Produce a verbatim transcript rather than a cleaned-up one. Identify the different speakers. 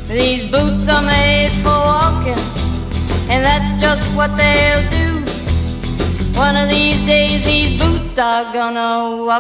Speaker 1: These boots are made for walking, and that's just what they'll do. One of these days these boots are gonna walk